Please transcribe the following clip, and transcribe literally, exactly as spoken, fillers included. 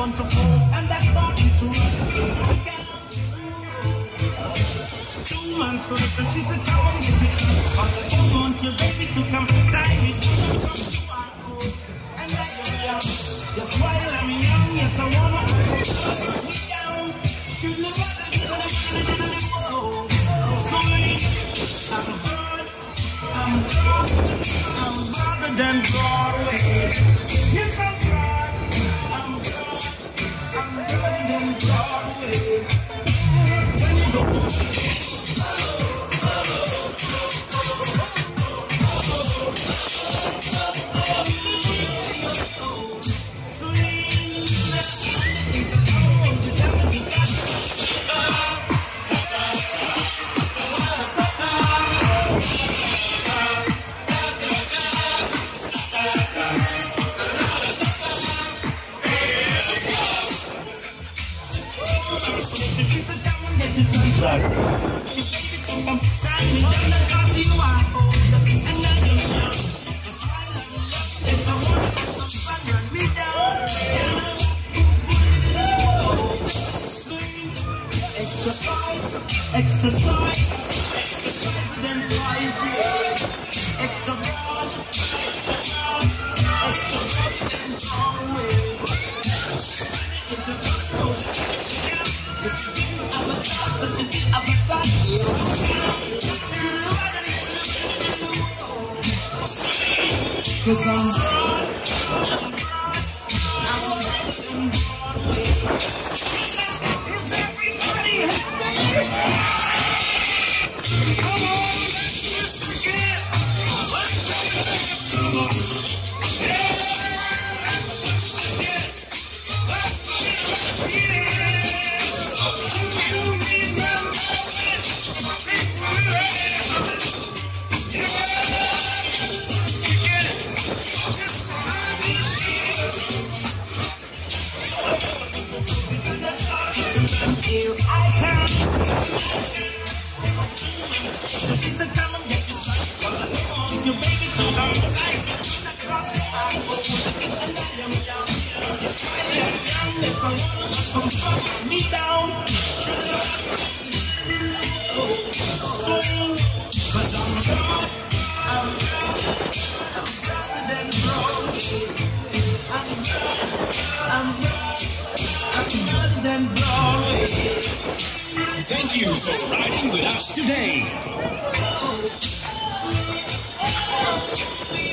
bunch of fools, and that's starting to run. Two months later, she said, come on, get your son. I said, don't want your baby to come tie me down. And I am young. Yes, while I'm young, yes, I wanna put me down. Should never let me go. So I'm broad, I'm broad, I'm broader than Broadway. Yes, I'm broad, I'm broad, I'm broader than Broadway. When you go to extra size, extra size, then size, yeah. Extra broad, extra broad, extra broad, then Broadway. Get the goes to check it out. If you didn't have a job, but you did have a side, cause I'm broad, I'm broad, I'm broader than Broadway. Is everybody happy? Come on, let's do this again. Let's do this again. Yeah, let's do this again. Let's do this again. You remember it. Yeah, let's do this again. This time is here. Here I come. So she said, come and get your son. Once I want your baby to come tight. Across the aisle, and I am young. Yes, I am young. If I want some fun, me down. Swing, cause I'm broad, I'm broad, I'm broader than Broadway. I'm broad, I'm broad, I'm broader than Broadway. Thank you for riding with us today.